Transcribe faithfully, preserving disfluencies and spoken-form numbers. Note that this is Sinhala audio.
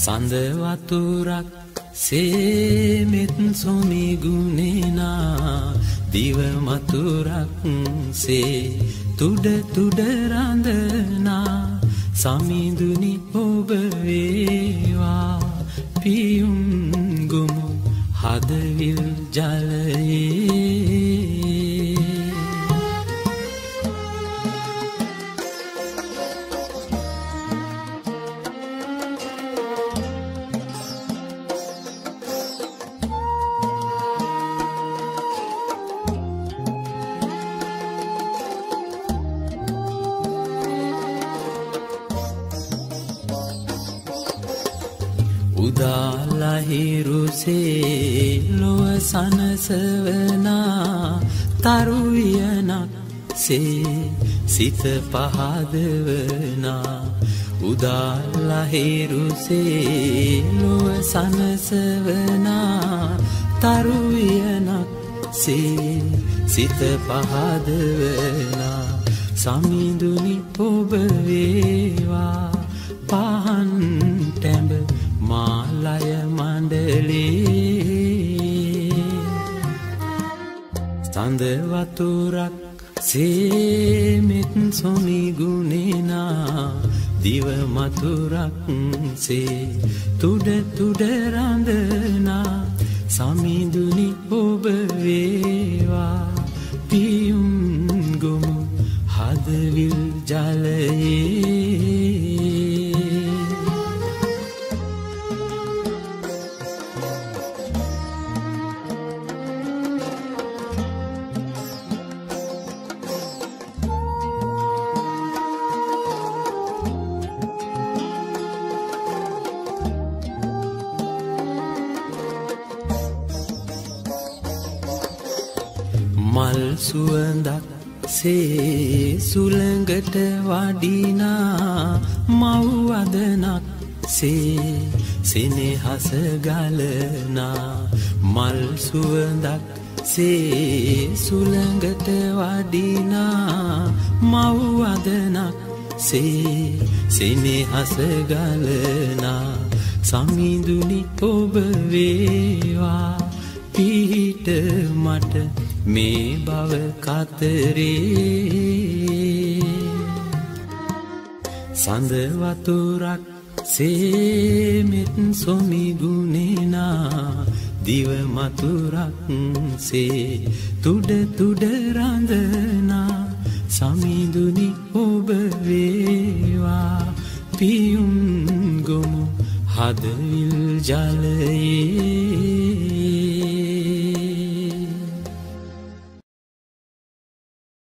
සඳ වතුරක් සේමෙත් සොමි ගුණේනා දිව මතුරක් සේ තුඩ තුඩ රඳනා සමිඳුනි ඔබ වේවා පියුම් ගොමු හදවිල් ජලයේ උදාලහිරුසේ ලොව සනසවනා තරුවියනක් සේ සිත පහදවනා උදාලහිරුසේ ලොව සනසවනා තරුවියනක් සේ සිත පහදවනා සමිඳුනි ඔබ වේවා පහන් ටැඹ මාලය මණ්ඩලේ සඳ වතුරක් සේමෙත් සොමි ගුණේනා දිව මතුරක් සේ තුඩ තුඩ රඳනා සමිඳුනි ඔබ වේවා පියුම් ගොමු හදවිල් ජලයේ මල් සුවඳක් සේ සුළඟට වඩිනා මව් වදනක් සේ සෙනෙහස ගලනා මල් සුවඳක් සේ සුළඟට වඩිනා මව් වදනක් සේ සෙනෙහස ගලනා සමිඳුනි ඔබ වේවා පිහිට මට මේ බව කතරේ සඳ වතුරක් සේමෙත් සොමි ගුණේනා දිව මතුරක් සේ තුඩ තුඩ රඳනා සමිඳුනි ඔබ වේවා පියුම් ගොමු හදවිල් ජලයේ